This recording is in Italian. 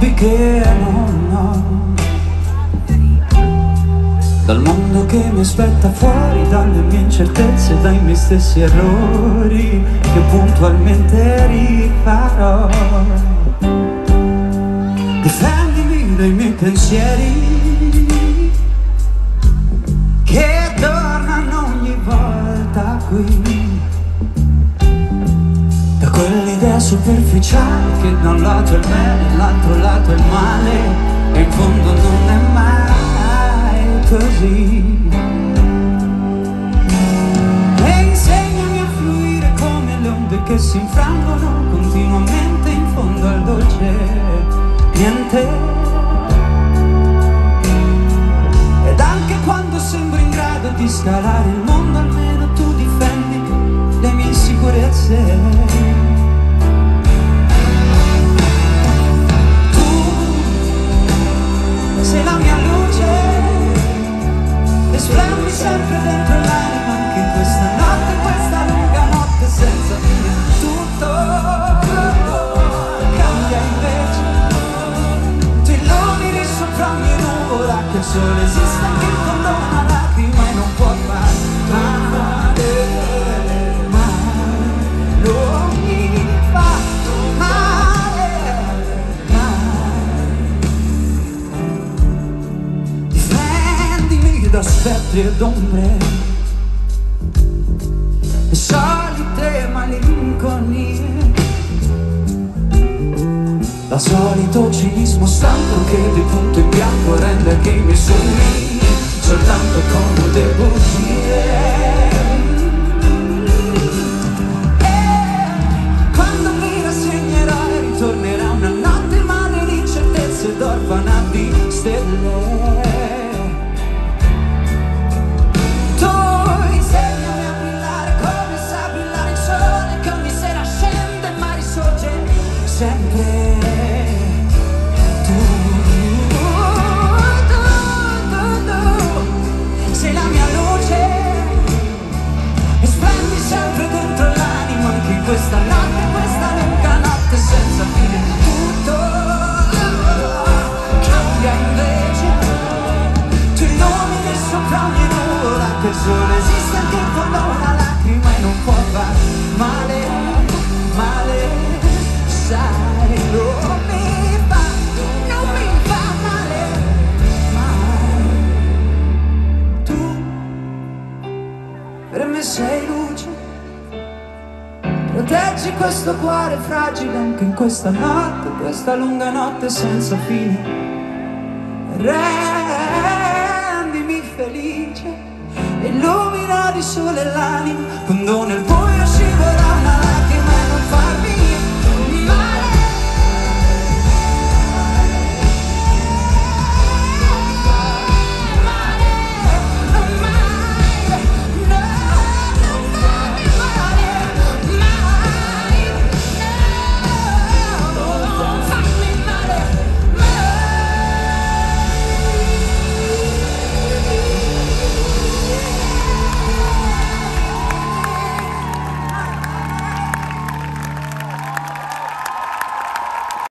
dubbi che non ho, dal mondo che mi aspetta fuori, dalle mie incertezze, dai miei stessi errori che puntualmente rifarò. Difendimi dai miei pensieri che tornano ogni volta qui, da quell'idea superficiale che da un lato è il bene, dall'altro lato è il male, e in fondo non è mai così. E insegnami a fluire come le onde che si infrangono continuamente in fondo al dolce niente. Ed anche quando sembro in grado di scalare il mondo, almeno tu difendi le mie insicurezze. Sei la mia luce e splendi sempre dentro l'anima, anche in questa notte, questa lunga notte senza fine. Tutto cambia invece, tu illumini sopra ogni nuvola, che il sole esiste anche in fondo a una lacrima e non può far male, mai, non mi fa male, mai. Da spettri ed ombre e solite malinconie, da solito cinismo stanco che di punto in bianco rende che i miei sogni soltanto comode bugie. E quando mi rassegnerò e ritornerà una notte male di incertezze ed orfana di stelle. Sempre tu sei la mia luce e splendi sempre dentro l'animo, anche in questa notte, questa lunga notte senza fine. Tutto cambia invece, tu illumini sopra ogni nuvola, che il sole esiste anche in fondo a una lacrima e non può far male, male. Sai, non mi fa male, mai. Tu per me sei luce, proteggi questo cuore fragile anche in questa notte, questa lunga notte senza fine. Rendimi felice, illumina di sole l'anima quando nel buio